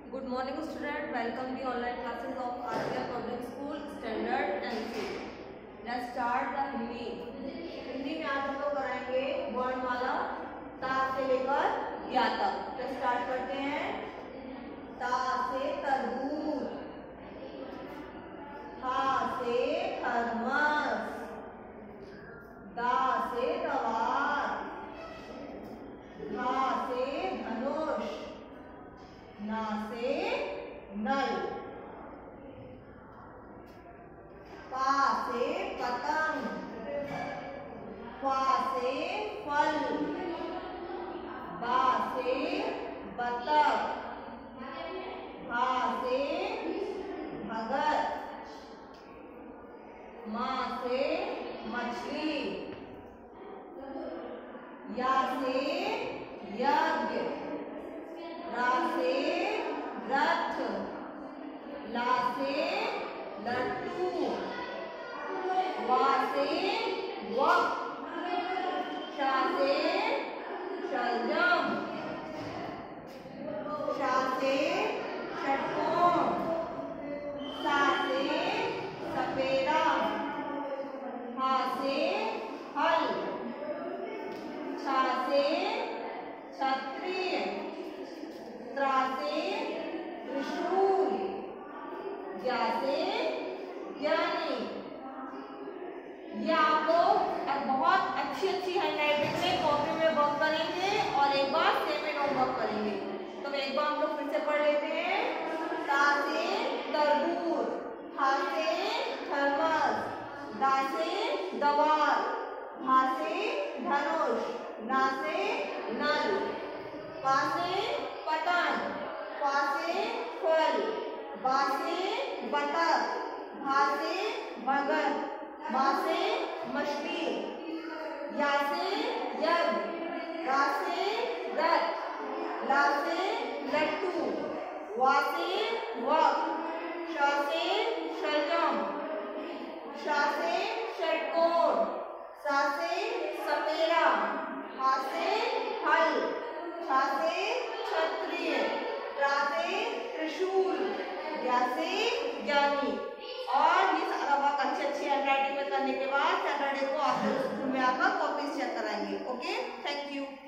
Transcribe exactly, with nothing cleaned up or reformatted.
Good morning student, welcome the online classes of R P R Public School Standard N C. Let's start the Hindi. Hindi में आज हम लोग कराएंगे वर्णमाला ता से लेकर या तक. तो स्टार्ट करते हैं. ता से तरबूज, था से थर्मस, दा से दवार, धा से धनुष, ना से नल, पा से पतंग, फा से फल, बा से बतख, भा से भगत, माँ से मछली, या से यज्ञ, रा से रथ, ला से लट्टू, वा से वक, शा से शलजम, शा से षटकोण, सा से सपेरा, हा से हल, छा से क्षत्रिय, त्रा से त्रिशूल, ज्ञा से ज्ञानी. ये आप लोग बहुत अच्छी अच्छी हैंडराइटिंग में कॉपी में वर्क करेंगे और एक बार सेम एंड होमवर्क करेंगे. तो एक बार हम लोग फिर से पढ़ लेते हैं. ता से तरबूज, था से थर्मस, दा से दवार, भा से धनुष, ना से नल, पा से पतंग, फा से फल, बा से बतख, भा से भगत, मा से मछली, या से यज्ञ, रा से रथ, ला से लट्टू, वा से वक, शा से शलजम, शा से षटकोण, सा से सपेरा, हा से हल, छा से क्षत्रिय, त्रा से त्रिशूल, ज्ञा से ज्ञानी. और ये सारा वर्क अच्छी अच्छी हैंडराइटिंग में करने के बाद सैटरडे को आप लोग स्कूल में आकर कॉपीज चेक कराएंगे. Okay, thank you.